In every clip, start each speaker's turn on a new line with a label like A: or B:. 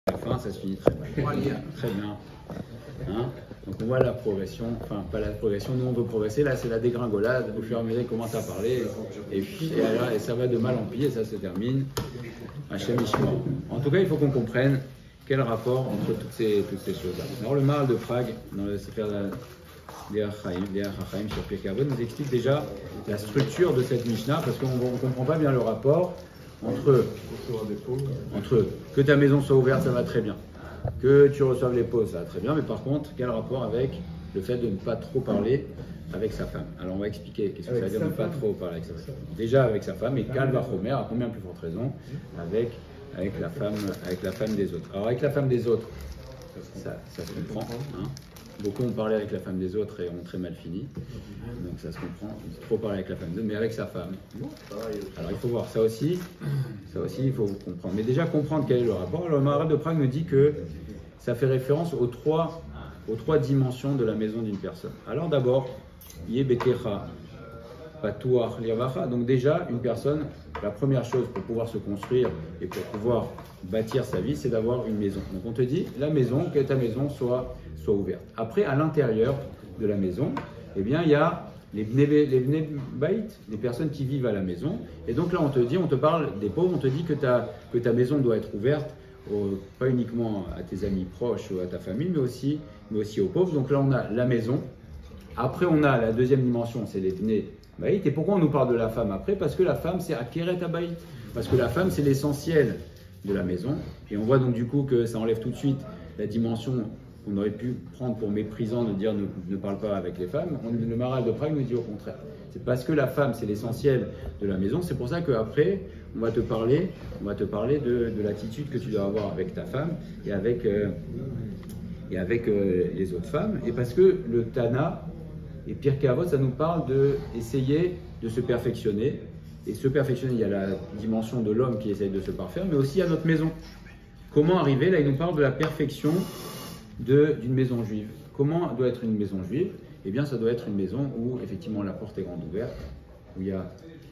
A: À la fin, ça se finit très bien. Très bien. Hein, donc on voit la progression, enfin pas la progression, nous on veut progresser, là c'est la dégringolade, au fur et à mesure il commence à parler, et ça va de mal en pis, et ça se termine. Hachem Ishmael. En tout cas, il faut qu'on comprenne quel rapport entre toutes ces choses-là. Alors le Maharal de Prague, dans le Sefer des Chachaim sur Pirkei Avot, nous explique déjà la structure de cette Mishnah, parce qu'on ne comprend pas bien le rapport entre que ta maison soit ouverte, ça va très bien. Que tu reçoives les pauses, ça va très bien, mais par contre, quel rapport avec le fait de ne pas trop parler avec sa femme? Alors on va expliquer qu'est-ce que ça veut dire de ne pas trop parler avec sa femme. Déjà avec sa femme, et Kalva Chomer, à combien plus forte raison, avec la femme des autres. Alors avec la femme des autres, ça se comprend. Hein. Beaucoup ont parlé avec la femme des autres et ont très mal fini. Donc ça se comprend. Il faut trop parler avec la femme des autres, mais avec sa femme. Alors il faut voir ça aussi, il faut comprendre. Mais déjà comprendre quel est le rapport. Alors, le Maharal de Prague nous dit que ça fait référence aux trois dimensions de la maison d'une personne. Alors d'abord, Yebetecha, Patuach, Lirvacha. Donc déjà, une personne, la première chose pour pouvoir se construire et pour pouvoir bâtir sa vie, c'est d'avoir une maison. Donc on te dit, que ta maison soit ouverte. Après, à l'intérieur de la maison, eh bien, il y a les bnei bait, les personnes qui vivent à la maison. Et donc là, on te parle des pauvres, on te dit que ta maison doit être ouverte, pas uniquement à tes amis proches ou à ta famille, mais aussi aux pauvres. Donc là, on a la maison. Après, on a la deuxième dimension, c'est les bnei bait. Et pourquoi on nous parle de la femme après? Parce que la femme, c'est akeret habayit. Parce que la femme, c'est l'essentiel de la maison. Et on voit donc du coup que ça enlève tout de suite la dimension qu'on aurait pu prendre pour méprisant de dire ne parle pas avec les femmes. Le Maharal de Prague nous dit au contraire. C'est parce que la femme, c'est l'essentiel de la maison. C'est pour ça qu'après, on va te parler de l'attitude que tu dois avoir avec ta femme et avec les autres femmes. Et parce que le Tana et Pirkei Avot, ça nous parle d'essayer de se perfectionner. Et se perfectionner, il y a la dimension de l'homme qui essaye de se parfaire, mais aussi à notre maison. Comment arriver? Là, il nous parle de la perfection d'une maison juive. Comment doit être une maison juive? Eh bien, ça doit être une maison où, effectivement, la porte est grande ouverte, où il y a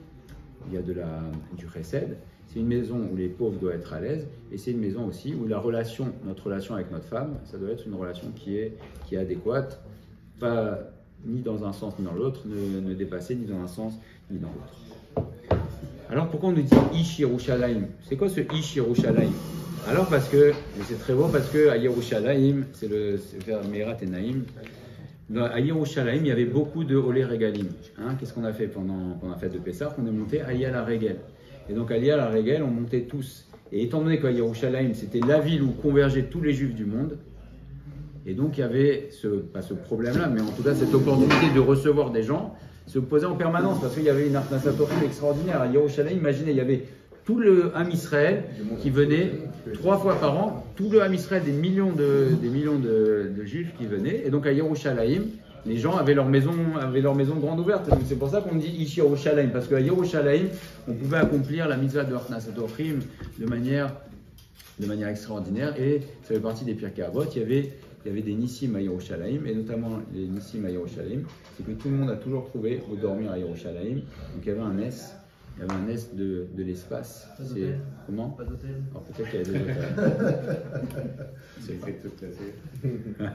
A: du chesed. C'est une maison où les pauvres doivent être à l'aise, et c'est une maison aussi où notre relation avec notre femme, ça doit être une relation qui est adéquate, pas ni dans un sens ni dans l'autre, ne dépasser ni dans un sens ni dans l'autre. Alors pourquoi on nous dit Ish Yerushalayim? C'est quoi ce Ish Yerushalayim? Alors parce que, c'est très beau, parce que à Yerushalayim, c'est le vers Meirat et Naïm, à Yerushalayim, il y avait beaucoup de Olé Regalim. Hein, qu'est-ce qu'on a fait pendant la fête de Pessah? On est monté à Aliyah la Regel. Et donc à Aliyah la Regel, on montait tous. Et étant donné qu'à Yerushalayim, c'était la ville où convergeaient tous les juifs du monde, et donc il y avait pas ce problème-là, mais en tout cas cette opportunité de recevoir des gens se posait en permanence, parce qu'il y avait une Arnasatorim extraordinaire. À Yerushalayim, imaginez, il y avait tout le Ham Israël qui venait 3 fois par an, tout le Ham Israël, des millions de juifs qui venaient. Et donc à Yerushalayim, les gens avaient leur maison grande ouverte. Donc c'est pour ça qu'on dit Ish Yerushalayim, parce qu'à Yerushalayim, on pouvait accomplir la mitzvah de Arnasatorim de manière extraordinaire. Et ça fait partie des Pirkei Avot. Il y avait des Nissim à Yerushalayim, et notamment les Nissim à Yerushalayim, c'est que tout le monde a toujours trouvé où dormir à Yerushalayim. Donc il y avait un S. Il y avait un est de l'espace. C'est comment?
B: Pas d'hôtel.
A: Alors peut-être qu'il y a des hôtels. C'est fait tout casser.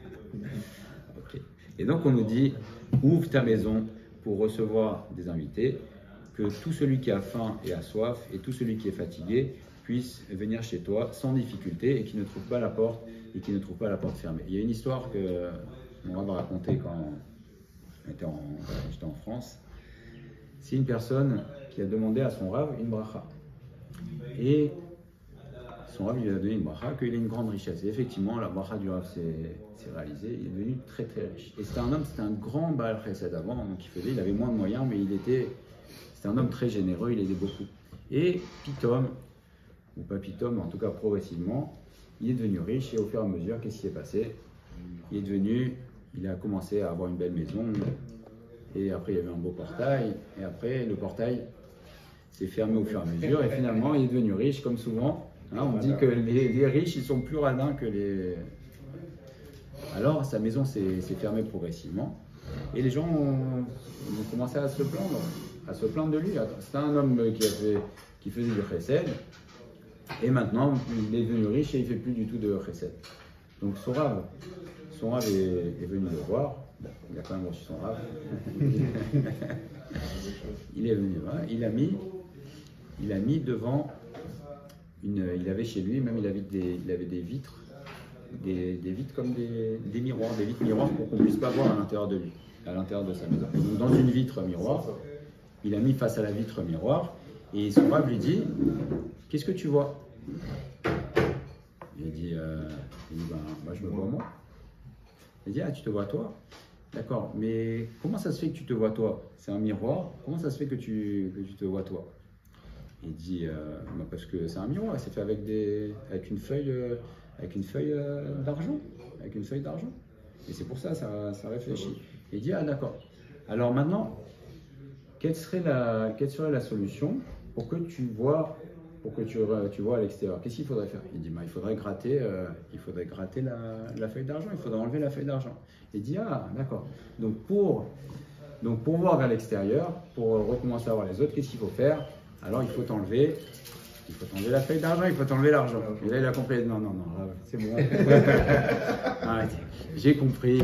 A: Ok. Et donc on nous dit, ouvre ta maison pour recevoir des invités, que tout celui qui a faim et a soif et tout celui qui est fatigué puisse venir chez toi sans difficulté et qui ne trouve pas la porte fermée. Il y a une histoire que mon rabbin racontait quand j'étais en France. C'est une personne qui a demandé à son rav une bracha. Et son rav lui a donné une bracha, qu'il ait une grande richesse. Et effectivement, la bracha du rav s'est réalisée. Il est devenu très très riche. Et c'était un grand Baal Chesed avant, donc il avait moins de moyens, mais c'était un homme très généreux, il aidait beaucoup. Et Pitom, ou pas Pitom, mais en tout cas progressivement, il est devenu riche. Et au fur et à mesure, qu'est-ce qui s'est passé? Il a commencé à avoir une belle maison. Et après, il y avait un beau portail. Et après, le portail s'est fermé au fur et à mesure. Et finalement, il est devenu riche, comme souvent. Hein, on dit que les riches, ils sont plus radins que les... Alors, sa maison s'est fermée progressivement. Et les gens ont commencé à se plaindre de lui. C'était un homme qui faisait du chesed. Et maintenant, il est devenu riche et il ne fait plus du tout de chesed. Donc son Rav est venu le voir. Bon, il a quand même reçu son Rav. Il est venu, hein, il a mis devant il avait chez lui, même il avait des vitres, des vitres comme des miroirs, des vitres miroirs pour qu'on ne puisse pas voir à l'intérieur de lui, à l'intérieur de sa maison. Donc dans une vitre miroir, il a mis face à la vitre miroir et son Rav lui dit, qu'est-ce que tu vois? Il dit, ben, moi je me vois moi. Il dit, ah, tu te vois toi? D'accord, mais comment ça se fait que tu te vois toi? C'est un miroir, comment ça se fait que tu te vois toi? Il dit, bah parce que c'est un miroir, c'est fait avec une feuille d'argent, avec une feuille d'argent. Et c'est pour ça, ça réfléchit. Il dit, ah d'accord. Alors maintenant, quelle serait la solution pour que tu vois à l'extérieur? Qu'est-ce qu'il faudrait faire? Il dit, bah, il faudrait gratter la feuille d'argent, il faudrait enlever la feuille d'argent. Il dit, ah d'accord. Donc pour voir vers l'extérieur, pour recommencer à voir les autres, qu'est-ce qu'il faut faire? Alors il faut t'enlever la feuille d'argent, il faut t'enlever l'argent. Et là il a compris, non, c'est bon. Arrêtez, j'ai compris.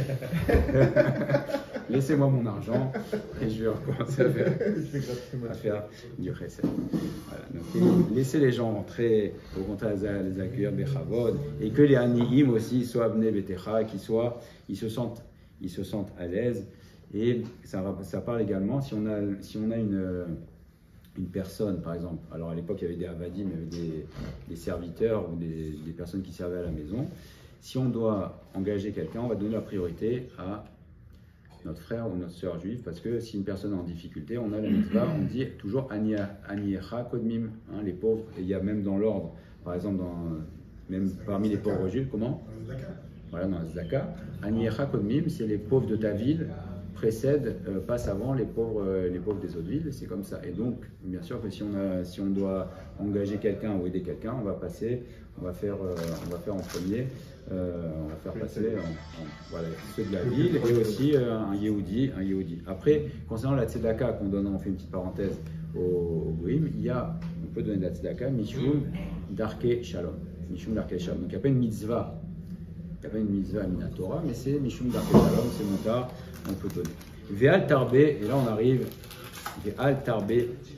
A: Laissez-moi mon argent et je vais recommencer à faire du chesed. Voilà, donc laissez les gens rentrer, au contraire les accueillir bechavod, et que les aniim aussi soient abnei betecha, ils se sentent à l'aise. Et ça parle également, si on a une personne, par exemple, alors à l'époque il y avait des avadim, il y avait des serviteurs ou des personnes qui servaient à la maison. Si on doit engager quelqu'un, on va donner la priorité à notre frère ou notre sœur juive, parce que si une personne est en difficulté, on a la mitzvah, on dit toujours Aniyecha Kodmim, hein, les pauvres, et il y a même dans l'ordre, par exemple, même parmi les pauvres juifs, comment? Voilà, dans la Zaka, Aniyecha Kodmim, c'est les pauvres de ta ville, passent avant les pauvres des autres villes, c'est comme ça. Et donc, bien sûr que si on doit engager quelqu'un ou aider quelqu'un, on va faire en premier, on va faire passer voilà, ceux de la ville et aussi un Yehudi. Après, concernant la tzedaka qu'on donne, on fait une petite parenthèse au Goïm, on peut donner de la tzedaka, Mishum Darke Shalom. Donc il n'y a pas une mitzvah. Il n'y a pas une mitzvah minatora, mais c'est Mishum Darke Shalom, c'est montar, on peut donner. Ve'al Tarbe, et là on arrive, Ve'al Tarbe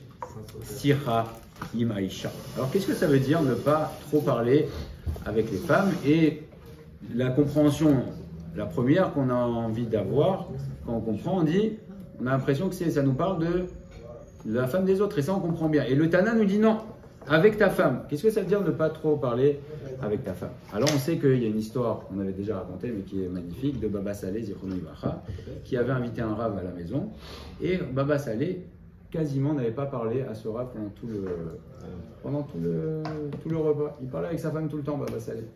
A: Sicha Im Aisha. Alors qu'est-ce que ça veut dire ne pas trop parler avec les femmes? Et la compréhension, la première qu'on a envie d'avoir, quand on comprend, on a l'impression que ça nous parle de la femme des autres, et ça on comprend bien. Et le Tana nous dit non, avec ta femme. Qu'est-ce que ça veut dire ne pas trop parler avec ta femme? Alors on sait qu'il y a une histoire qu'on avait déjà racontée, mais qui est magnifique, de Baba Saleh, Zichrono Livracha, qui avait invité un rave à la maison, et Baba Saleh quasiment n'avait pas parlé à ce rave pendant tout le repas. Il parlait avec sa femme tout le temps, Baba Saleh.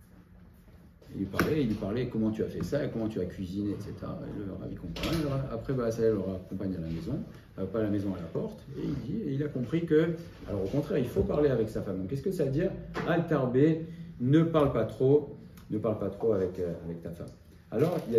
A: Il lui parlait comment tu as fait ça, comment tu as cuisiné, etc. Et le ravi comprend. Après, Baba Saleh le raccompagne à la maison, pas à la maison, à la porte, et il a compris que, alors au contraire, il faut parler avec sa femme. Donc qu'est-ce que ça veut dire? Al-Tarbé, ne parle pas trop avec ta femme. Alors, il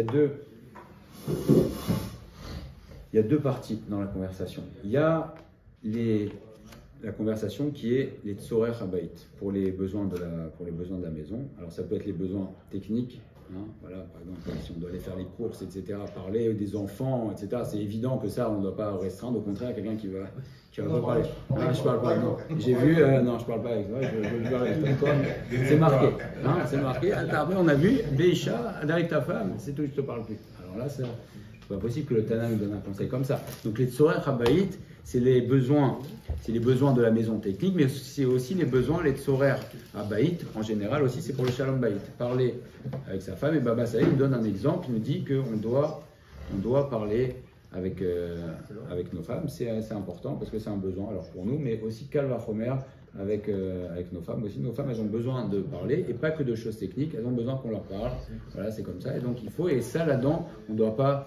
A: y a deux parties dans la conversation. Il y a la conversation qui est les tzorer habayit, pour les besoins de la maison. Alors ça peut être les besoins techniques, hein, voilà, par exemple si on doit aller faire les courses, etc., parler des enfants, etc. C'est évident que ça on ne doit pas restreindre, au contraire quelqu'un qui va pas parler. Ah, je parle pas, non. J'ai vu, non je parle pas avec toi, je parle avec toi, c'est marqué, hein, c'est marqué. Après on a vu, Beisha, avec ta femme, c'est tout, je te parle plus. Alors là c'est pas possible que le Tana nous donne un conseil comme ça. Donc les tzorer habayit, c'est les besoins de la maison technique, mais c'est aussi les besoins, les tzorer habayit, en général aussi, c'est pour le shalom bayit. Parler avec sa femme, et Baba Saleh nous donne un exemple, il nous dit qu'on doit parler avec nos femmes, c'est important parce que c'est un besoin, alors pour nous, mais aussi Kal vachomer avec nos femmes aussi. Nos femmes, elles ont besoin de parler, et pas que de choses techniques, elles ont besoin qu'on leur parle, voilà, c'est comme ça, et donc il faut, et ça là-dedans, on doit pas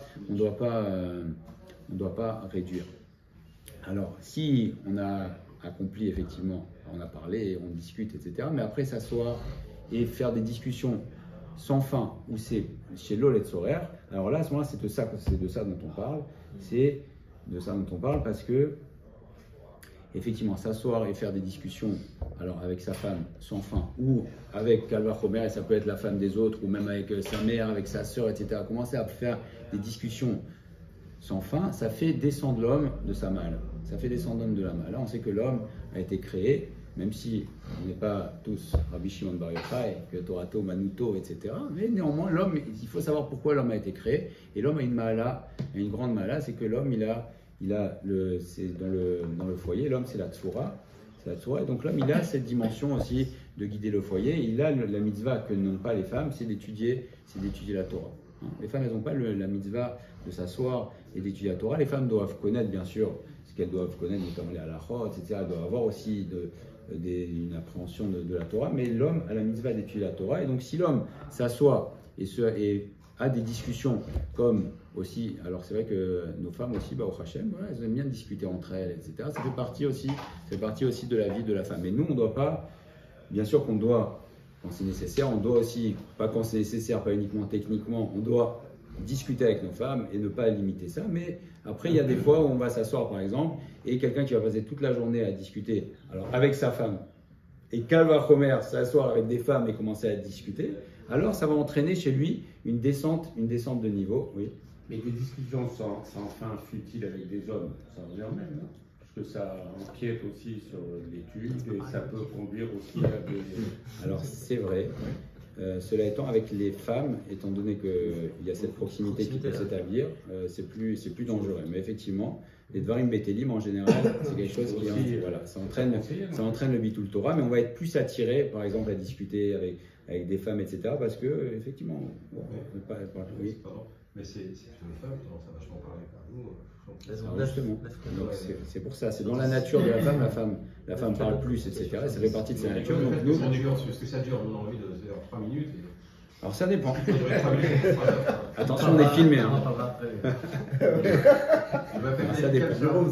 A: réduire. Alors, si on a accompli effectivement, on a parlé, on discute, etc., mais après s'asseoir et faire des discussions sans fin, où c'est chez l'ol et tzorer, alors là, à ce moment-là, c'est de ça dont on parle, parce que effectivement s'asseoir et faire des discussions alors avec sa femme sans fin ou avec Kalva Chomer, et ça peut être la femme des autres ou même avec sa mère, avec sa sœur, etc. Commencer à faire des discussions sans fin, ça fait descendre l'homme de sa malle. Ça fait descendre l'homme de la malle. Là, on sait que l'homme a été créé, même si on n'est pas tous Rabbi Shimon Bar Yochai, que Torato, Manuto, etc. Mais néanmoins, l'homme, il faut savoir pourquoi l'homme a été créé. Et l'homme a une mala, une grande mala, c'est que l'homme, c'est dans le foyer, l'homme c'est la tsura. Et donc l'homme, il a cette dimension aussi de guider le foyer. Et il a la mitzvah que n'ont pas les femmes, c'est d'étudier la Torah. Les femmes, elles n'ont pas la mitzvah de s'asseoir et d'étudier la Torah. Les femmes doivent connaître, bien sûr, ce qu'elles doivent connaître, notamment les halachot, etc. Elles doivent avoir aussi une appréhension de la Torah. Mais l'homme a la mitzvah d'étudier la Torah. Et donc, si l'homme s'assoit et a des discussions comme aussi, alors c'est vrai que nos femmes aussi, au Hachem, voilà, elles aiment bien discuter entre elles, etc. Ça fait partie aussi de la vie de la femme. Et nous, on ne doit pas, bien sûr qu'on doit, quand c'est nécessaire, on doit aussi, pas quand c'est nécessaire, pas uniquement techniquement, on doit discuter avec nos femmes et ne pas limiter ça. Mais après, il y a des fois où on va s'asseoir, par exemple, et quelqu'un qui va passer toute la journée à discuter, alors avec sa femme, et qu'elle va s'asseoir avec des femmes et commencer à discuter, alors ça va entraîner chez lui une descente de niveau. Oui.
B: Mais des discussions sans fin futiles avec des hommes, ça revient même, non? Parce que ça empiète aussi sur l'étude et ça peut conduire aussi à des...
A: Alors c'est vrai. Cela étant, avec les femmes, étant donné qu'il y a cette proximité qui peut s'établir, c'est plus dangereux. Mais effectivement, les Dvarim Betelim en général, c'est quelque chose qui ça entraîne le Bitul Torah, mais on va être plus attiré, par exemple, à discuter avec des femmes, etc. Parce que, effectivement, oui.
C: Mais c'est les femmes qui commencent à vachement parler par nous.
A: Alors justement, c'est pour ça, c'est dans la nature de la femme parle plus, etc. Ça fait partie de sa nature. Donc nous,
C: parce que ça dure, on a envie de faire 3 minutes.
A: Alors ça dépend. Attention, on est filmé. Hein. Ça dépend.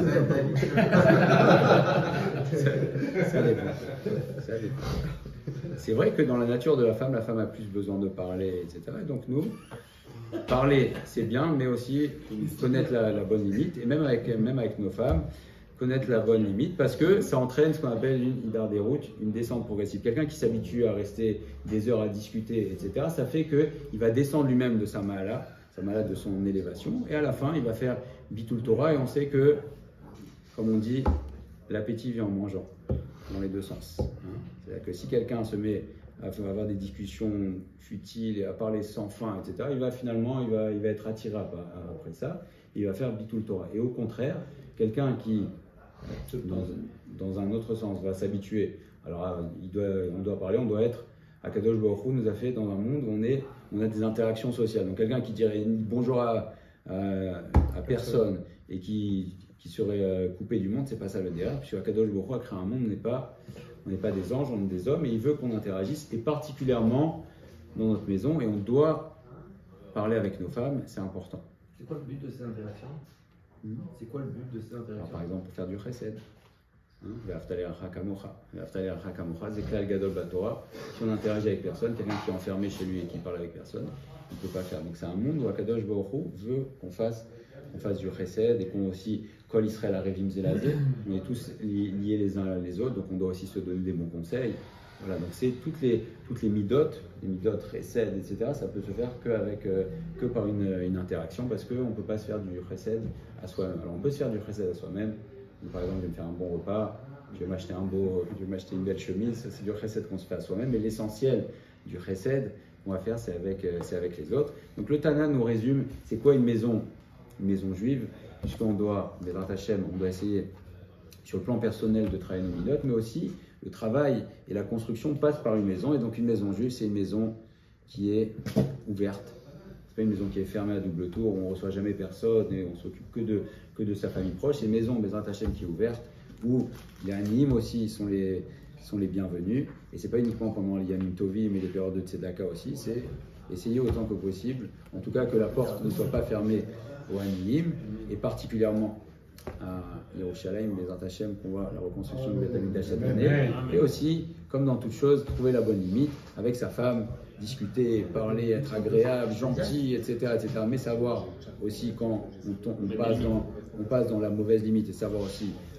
A: Ça dépend. C'est vrai que dans la nature de la femme a plus besoin de parler, etc. Et donc nous, parler, c'est bien, mais aussi connaître la bonne limite, et même avec nos femmes, connaître la bonne limite, parce que ça entraîne ce qu'on appelle une idar des routes, une descente progressive. Quelqu'un qui s'habitue à rester des heures à discuter, etc., ça fait qu'il va descendre lui-même de sa mala de son élévation, et à la fin, il va faire bitul Torah, et on sait que, comme on dit, l'appétit vient en mangeant, dans les deux sens. C'est-à-dire que si quelqu'un se met à avoir des discussions futiles et à parler sans fin, etc., il va être attiré après ça, et il va faire bitul Torah. Et au contraire, quelqu'un qui, dans un autre sens, va s'habituer, alors on doit parler, on doit être, Akadosh Baruch Hu nous a fait dans un monde où on a des interactions sociales. Donc quelqu'un qui dirait bonjour à personne et qui serait coupé du monde, c'est pas ça le délire, puisque Akadosh Baruch Hu a créé un monde, on n'est pas des anges, on est des hommes, et il veut qu'on interagisse, et particulièrement dans notre maison, et on doit parler avec nos femmes, c'est important.
D: C'est quoi le but de ces interactions? C'est quoi le but de ces interactions?
A: Alors, par exemple, pour faire du chesed. C'est Klal Gadol Batora. Si on interagit avec personne, quelqu'un qui est enfermé chez lui et qui parle avec personne, il ne peut pas faire. Donc c'est un monde où Akadosh Baruch Hu veut qu'on fasse du chesed et qu'on aussi, Kol Israël Arevim Zelazé, on est tous liés les uns les autres, donc on doit aussi se donner des bons conseils. Voilà, donc c'est toutes les midot, chesed, etc. Ça peut se faire que par une interaction, parce qu'on ne peut pas se faire du chesed à soi-même. Alors on peut se faire du chesed à soi-même. Donc, par exemple, je vais me faire un bon repas, je vais m'acheter une belle chemise, ça c'est du chesed qu'on se fait à soi-même, mais l'essentiel du chesed qu'on va faire, c'est avec les autres. Donc le Tana nous résume, c'est quoi une maison juive, puisqu'on doit, Bezrat Hashem, on doit essayer sur le plan personnel de travailler nos midot, mais aussi le travail et la construction passent par une maison, et donc une maison juive, c'est une maison qui est ouverte. C'est pas une maison qui est fermée à double tour, où on ne reçoit jamais personne et on s'occupe que de sa famille proche. C'est une maison, Bezrat Hashem, qui est ouverte, où les animes aussi sont les bienvenus. Et c'est pas uniquement pendant les Yamim Tovim et les périodes de Tzedaka aussi, c'est essayer autant que possible, en tout cas que la porte ne soit pas fermée aux animim, et particulièrement à Yerushalayim, Bezrat Hashem, qu'on voit la reconstruction du Beth Amikdash cette année, et aussi, comme dans toute chose, trouver la bonne limite avec sa femme, discuter, parler, être agréable, gentil, etc., mais savoir aussi quand on passe dans la mauvaise limite, et savoir aussi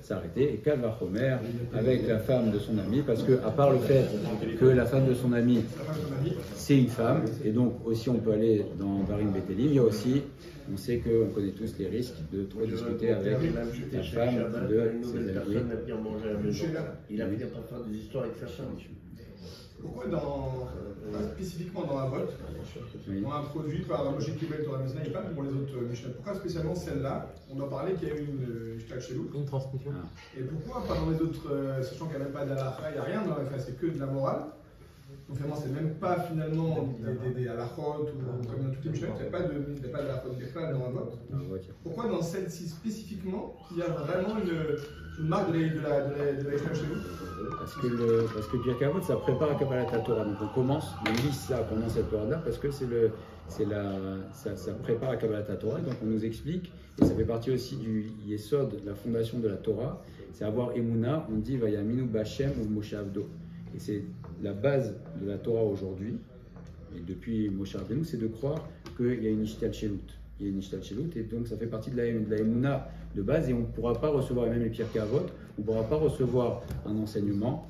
A: s'arrêter. Et Kal Vachomer avec la femme de son ami, parce que à part le fait que la femme de son ami c'est une femme, et donc aussi on peut aller dans Barim Betelim, il y a aussi, on sait qu'on connaît tous les risques de trop discuter avec la femme de ses amis.
E: Il a fini par faire des histoires avec sa femme.
F: Pourquoi spécifiquement dans la vote, on a introduit par Moshe Kibel Torah Mishnah et pas pour les autres Mishnah? Pourquoi spécialement celle-là? On doit parler qu'il y a eu une Shtachelut.
D: Une transmission.
F: Et pourquoi pas dans les autres, sachant qu'il n'y a même pas d'alacha, il n'y a rien dans la fin, c'est que de la morale. Donc finalement, c'est même pas finalement des halachot ou comme dans toutes les Mishnah, il n'y a pas d'halachot בכלל dans un vote. Pourquoi dans celle-ci spécifiquement, il y a vraiment une marque de la Shtachelut?
A: Parce que Pirkei Avot, ça prépare à Kabbalat Torah. Donc on commence, on lit ça pendant cette période-là parce que ça prépare à Kabbalat Torah. Donc on nous explique, et ça fait partie aussi du Yesod, la fondation de la Torah, c'est avoir Emouna, on dit Vayaminu Bachem ou Moshe Avdo. Et c'est la base de la Torah aujourd'hui, et depuis Moshe Rabbeinu, c'est de croire qu'il y a une Ishtalchelut. Il y a une Ishtalchelut, et donc ça fait partie de la Emouna de base, et on ne pourra pas recevoir, et même les Pirkei Avot, on ne pourra pas recevoir un enseignement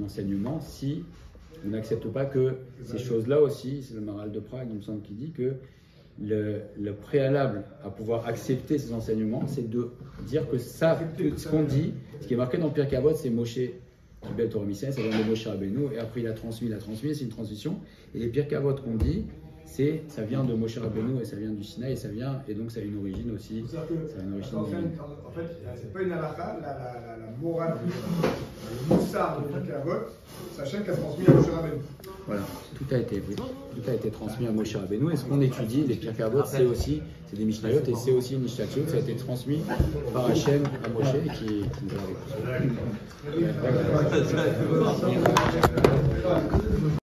A: si on n'accepte pas que ces choses-là aussi, c'est le Maharal de Prague, il me semble, qui dit que le préalable à pouvoir accepter ces enseignements, c'est de dire que ça, ce qu'on dit, ce qui est marqué dans Pirkei Avot, c'est Moshe Kibel Torah Mishnah, ça vient de Moshe Rabbeinu, et après il a transmis, c'est une transmission, et les Pirkei Avot qu'on dit, ça vient de Moshe Rabbeinu et ça vient du Sinaï et donc ça a une origine aussi.
F: En fait, c'est pas une halakha, la morale, le moussard de Pirkei Avot, c'est Hachem qui a transmis à Moshe Rabbeinu.
A: Voilà, tout a été transmis à Moshe Rabbeinu, et ce qu'on étudie, les Pirkei Avot, c'est des Mishnayot et c'est aussi une Ishtachelut, ça a été transmis par Hachem à Moshe qui nous a